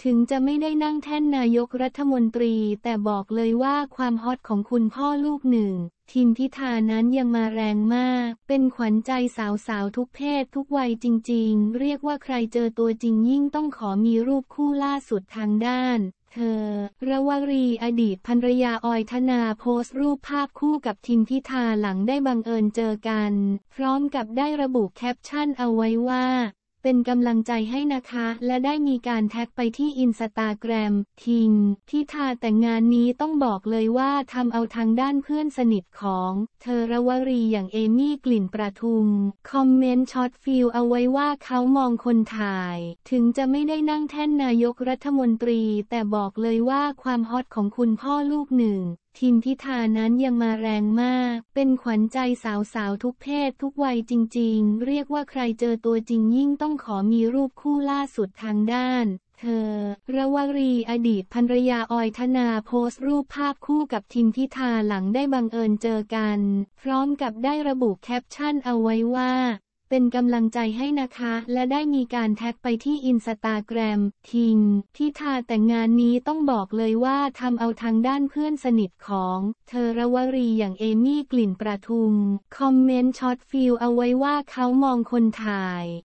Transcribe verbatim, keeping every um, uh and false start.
ถึงจะไม่ได้นั่งแท่นนายกรัฐมนตรีแต่บอกเลยว่าความฮอตของคุณพ่อลูกหนึ่งทิมพิธานั้นยังมาแรงมากเป็นขวัญใจสาวๆทุกเพศทุกวัยจริงๆเรียกว่าใครเจอตัวจริงยิ่งต้องขอมีรูปคู่ล่าสุดทางด้านเธอระวรีอดีตภรรยาออยธนาโพสต์รูปภาพคู่กับทิมพิธาหลังได้บังเอิญเจอกันพร้อมกับได้ระบุแคปชั่นเอาไว้ว่าเป็นกำลังใจให้นะคะและได้มีการแท็กไปที่อินสตาแกรมทิมพิธาแต่งานนี้ต้องบอกเลยว่าทำเอาทางด้านเพื่อนสนิทของเธอระวรีอย่างเอมี่กลิ่นประทุมคอมเมนต์ช็อตฟิลเอาไว้ว่าเขามองคนถ่ายถึงจะไม่ได้นั่งแท่นนายกรัฐมนตรีแต่บอกเลยว่าความฮอตของคุณพ่อลูกหนึ่งทิมพิธานั้นยังมาแรงมากเป็นขวัญใจสาวๆทุกเพศทุกวัยจริงๆเรียกว่าใครเจอตัวจริงยิ่งต้องขอมีรูปคู่ล่าสุดทางด้านเธอระวรีอดีตภรรยาออยธนาโพสต์รูปภาพคู่กับทิมพิธาหลังได้บังเอิญเจอกันพร้อมกับได้ระบุแคปชั่นเอาไว้ว่าเป็นกำลังใจให้นะคะและได้มีการแท็กไปที่อินสตาแกรมทิมพิธาแต่งานนี้ต้องบอกเลยว่าทำเอาทางด้านเพื่อนสนิทของเธอระวรีอย่างเอมี่กลิ่นประทุมคอมเมนต์ช็อตฟิลเอาไว้ว่าเขามองคนถ่าย